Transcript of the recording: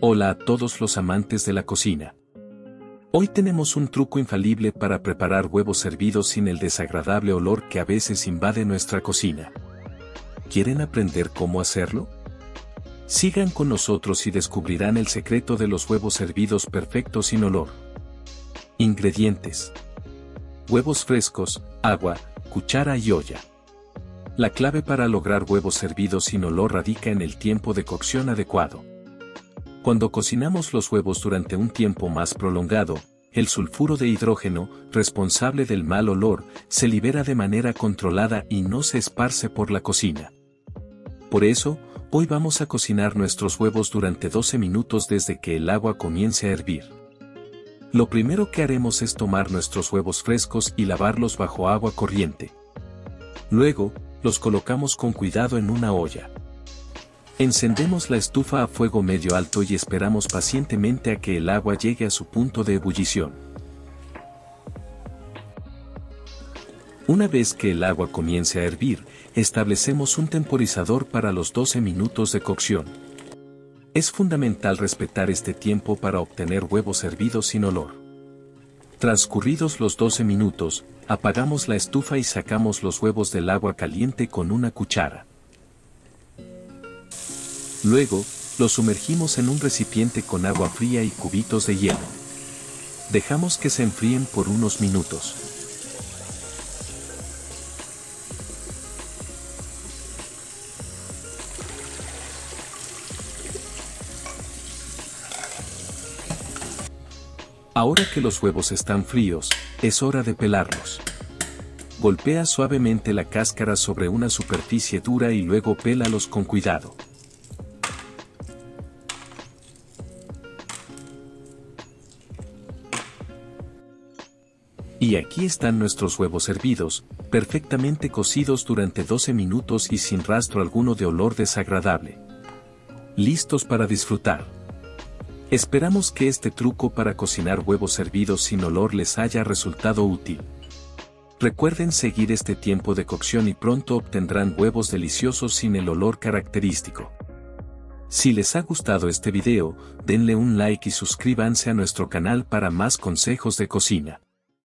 Hola a todos los amantes de la cocina. Hoy tenemos un truco infalible para preparar huevos hervidos sin el desagradable olor que a veces invade nuestra cocina. ¿Quieren aprender cómo hacerlo? Sigan con nosotros y descubrirán el secreto de los huevos hervidos perfectos sin olor. Ingredientes: huevos frescos, agua, cuchara y olla. La clave para lograr huevos hervidos sin olor radica en el tiempo de cocción adecuado. Cuando cocinamos los huevos durante un tiempo más prolongado, el sulfuro de hidrógeno, responsable del mal olor, se libera de manera controlada y no se esparce por la cocina. Por eso, hoy vamos a cocinar nuestros huevos durante 12 minutos desde que el agua comience a hervir. Lo primero que haremos es tomar nuestros huevos frescos y lavarlos bajo agua corriente. Luego, los colocamos con cuidado en una olla. Encendemos la estufa a fuego medio alto y esperamos pacientemente a que el agua llegue a su punto de ebullición. Una vez que el agua comience a hervir, establecemos un temporizador para los 12 minutos de cocción. Es fundamental respetar este tiempo para obtener huevos hervidos sin olor. Transcurridos los 12 minutos, apagamos la estufa y sacamos los huevos del agua caliente con una cuchara. Luego, los sumergimos en un recipiente con agua fría y cubitos de hielo. Dejamos que se enfríen por unos minutos. Ahora que los huevos están fríos, es hora de pelarlos. Golpea suavemente la cáscara sobre una superficie dura y luego pélalos con cuidado. Y aquí están nuestros huevos hervidos, perfectamente cocidos durante 12 minutos y sin rastro alguno de olor desagradable. Listos para disfrutar. Esperamos que este truco para cocinar huevos hervidos sin olor les haya resultado útil. Recuerden seguir este tiempo de cocción y pronto obtendrán huevos deliciosos sin el olor característico. Si les ha gustado este video, denle un like y suscríbanse a nuestro canal para más consejos de cocina.